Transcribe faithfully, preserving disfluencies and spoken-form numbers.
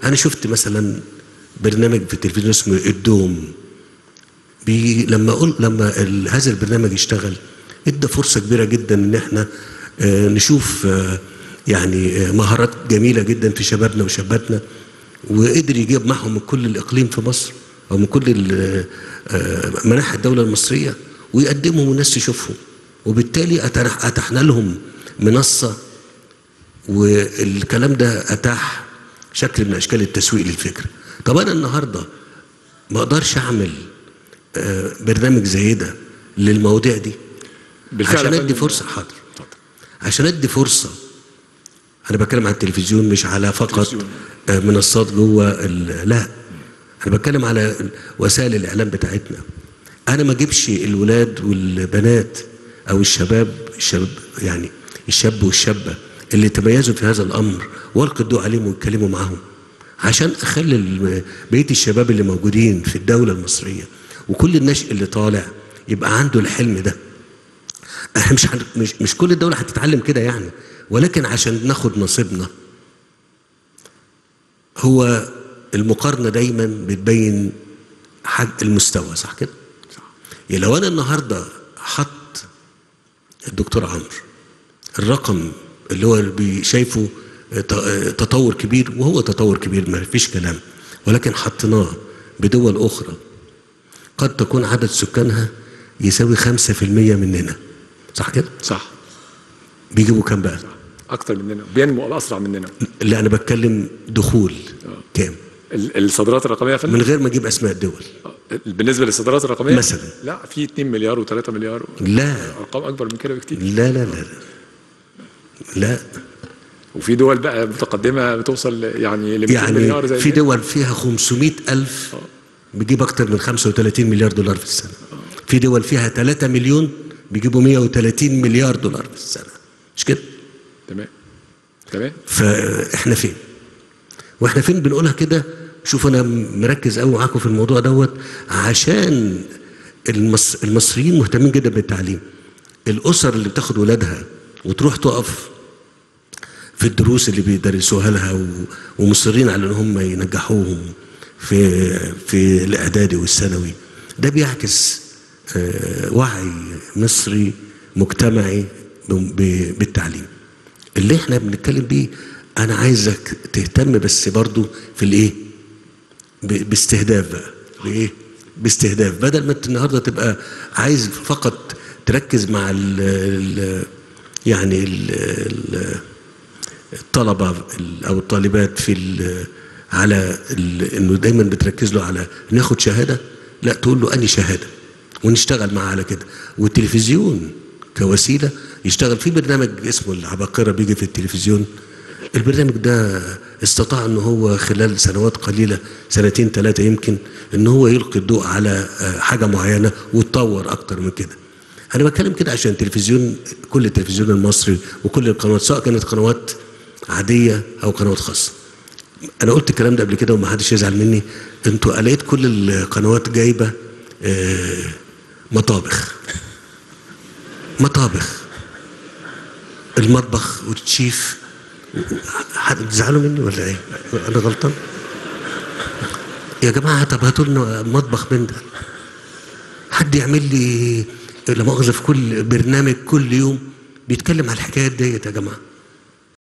انا شفت مثلا برنامج في التلفزيون اسمه الدوم، بي لما اقول لما هذا البرنامج يشتغل ادى فرصه كبيره جدا ان احنا آه نشوف آه يعني آه مهارات جميله جدا في شبابنا وشاباتنا، وقدر يجيب معهم من كل الاقليم في مصر او من كل آه مناحي الدوله المصريه ويقدمهم والناس تشوفهم، وبالتالي اتحنا لهم منصه، والكلام ده اتاح شكل من اشكال التسويق للفكره. طب انا النهارده ما اقدرش اعمل برنامج زي ده للمواضيع دي عشان ادي فرصه. حاضر، عشان ادي فرصه. انا بتكلم عن التلفزيون مش على فقط منصات جوه، لا انا بتكلم على وسائل الاعلام بتاعتنا. انا ما اجيبش الولاد والبنات او الشباب الشباب يعني الشاب والشابه اللي تميزوا في هذا الامر والقي الضوء عليهم ويتكلموا معاهم، عشان اخلي بقيه الشباب اللي موجودين في الدوله المصريه وكل النشء اللي طالع يبقى عنده الحلم ده. احنا مش مش مش كل الدوله هتتعلم كده يعني، ولكن عشان ناخد نصيبنا. هو المقارنه دايما بتبين حد المستوى، صح كده؟ يعني لو انا النهارده حط الدكتور عمرو الرقم اللي هو شايفه تطور كبير، وهو تطور كبير ما فيش كلام، ولكن حطيناه بدول اخرى قد تكون عدد سكانها يساوي خمسة في المية مننا، صح كده؟ صح. بيجيبوا كام بقى؟ صح. اكتر مننا، بينمو اسرع مننا. لا انا بتكلم دخول أوه. كام؟ الصادرات الرقميه يا فندم من غير ما اجيب اسماء الدول. بالنسبه للصادرات الرقميه مثلا لا في اتنين مليار و3 مليار و... لا ارقام اكبر من كده بكتير. لا لا لا لا وفي دول بقى متقدمه بتوصل يعني ل مئتين يعني مليار زي في دول فيها خمسمائة ألف بيجيب اكتر من خمسة وثلاثين مليار دولار في السنه. أوه. في دول فيها ثلاثة مليون بيجيبوا مئة وثلاثين مليار دولار في السنه، مش كده؟ تمام تمام. فاحنا فين؟ واحنا فين بنقولها كده. شوف انا مركز قوي معاكم في الموضوع دوت عشان المص... المصريين مهتمين جدا بالتعليم. الاسر اللي بتاخد ولادها وتروح تقف في الدروس اللي بيدرسوها لها و... ومصرين على ان هم ينجحوهم في في الاعدادي والثانوي، ده بيعكس آه وعي مصري مجتمعي ب... بالتعليم اللي احنا بنتكلم بيه. انا عايزك تهتم بس برضو في الايه؟ باستهداف بقى. بايه؟ باستهداف، بدل ما انت النهارده تبقى عايز فقط تركز مع ال ال يعني ال ال الطلبه او الطالبات في ال على ال انه دايما بتركز له على ناخد شهاده، لا تقول له اني شهاده ونشتغل معاه على كده. والتلفزيون كوسيله يشتغل في برنامج اسمه العباقره بيجي في التلفزيون. البرنامج ده استطاع ان هو خلال سنوات قليله، سنتين ثلاثه يمكن، ان هو يلقي الضوء على حاجه معينه وتطور اكتر من كده. انا بتكلم كده عشان التلفزيون، كل التلفزيون المصري وكل القنوات سواء كانت قنوات عاديه او قنوات خاصه. انا قلت الكلام ده قبل كده وما حدش يزعل مني. انتوا لقيت كل القنوات جايبه مطابخ مطابخ المطبخ والشيف. هتزعلوا مني ولا ايه؟ انا غلطان؟ يا جماعه طب هاتوا لنا مطبخ من ده. حد يعمل لي لا مؤاخذه في كل برنامج كل يوم بيتكلم على الحكايات ديت يا جماعه.